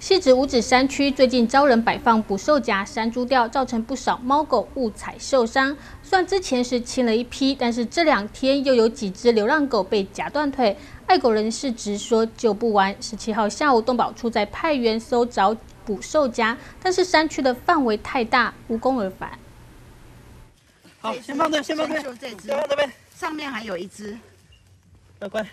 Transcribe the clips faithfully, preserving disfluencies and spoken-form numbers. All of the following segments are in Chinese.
汐止五指山区最近遭人摆放捕兽夹、山猪吊，造成不少猫狗误踩受伤。虽然之前是清了一批，但是这两天又有几只流浪狗被夹断腿。爱狗人士直说救不完。十七号下午，动保处在派员搜找捕兽夹，但是山区的范围太大，无功而返。 好，先放这，先放这， 就这只， 先放这边， 上面还有一只。 乖乖。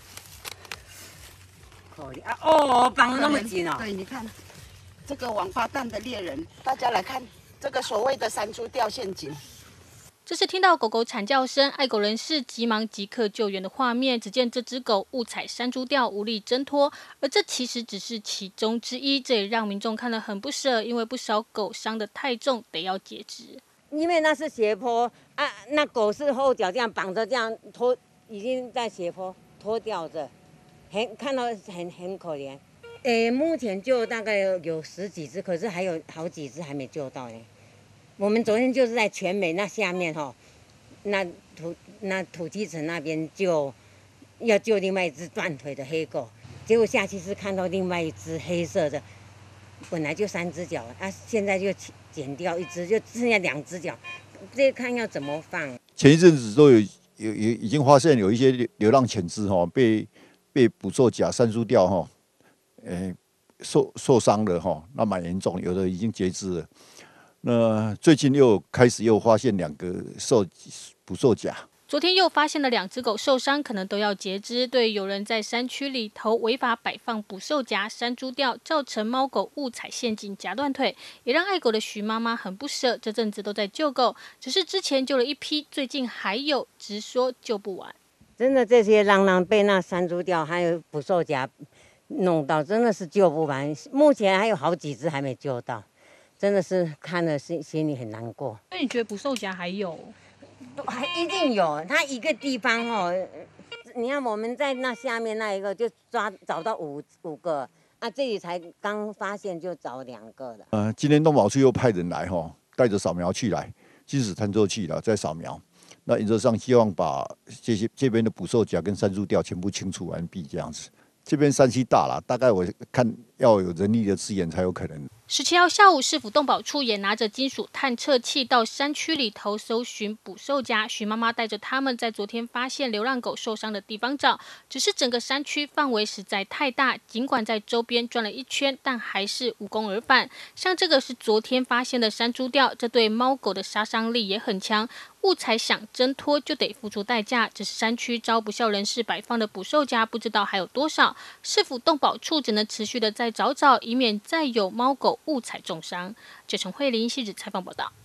可以啊！哦，绑得那么紧哦。 对，你看，这个王八蛋的猎人，大家来看这个所谓的山猪吊陷阱。 这是听到狗狗惨叫声，爱狗人士急忙即刻救援的画面。只见这只狗误踩山猪吊，无力挣脱，而这其实只是其中之一，这也让民众看了很不舍，因为不少狗伤得太重，得要截肢。 因为那是斜坡啊，那狗是后脚这样绑着，这样拖，已经在斜坡拖吊着。 很看到很很可怜，诶，目前就大概有有十几只，可是还有好几只还没救到呢。我们昨天就是在全美那下面哈，那土那土鸡城那边就要救另外一只断腿的黑狗，结果下去是看到另外一只黑色的，本来就三只脚，啊，现在就剪掉一只，就剩下两只脚，这看要怎么放。 前一阵子都有有有已经发现有一些流流浪犬只哈被。 被捕兽夹、山猪吊哈，诶受受伤了哈，那蛮严重，有的已经截肢了。那最近又开始又发现两个受捕兽夹。 昨天又发现了两只狗受伤，可能都要截肢。对有人在山区里头违法摆放捕兽夹、山猪吊，造成猫狗误踩陷阱夹断腿，也让爱狗的徐妈妈很不舍。这阵子都在救狗，只是之前救了一批，最近还有，直说救不完。 真的，这些浪浪被那山猪吊还有捕兽夹弄到，真的是救不完。目前还有好几只还没救到，真的是看了心心里很难过。 那你觉得捕兽夹还有？ 还一定有，它一个地方哦，你看我们在那下面那一个就抓找到五五个啊，这里才刚发现就找两个了。 呃，今天动保处又派人来哈，带着扫描器来，即时探测器了，在扫描。 那原则上希望把这些这边的捕兽夹跟山猪吊全部清除完毕，这样子。这边山区大了，大概我看要有人力的支援才有可能。 十七号下午，市府动保处也拿着金属探测器到山区里头搜寻捕兽夹。徐妈妈带着他们在昨天发现流浪狗受伤的地方找，只是整个山区范围实在太大，尽管在周边转了一圈，但还是无功而返。像这个是昨天发现的山猪吊，这对猫狗的杀伤力也很强。 误踩想挣脱就得付出代价，只是山区遭不肖人士摆放的捕兽夹，不知道还有多少。市府动保处只能持续的再找找，以免再有猫狗误踩重伤。九成慧玲汐止采访报道。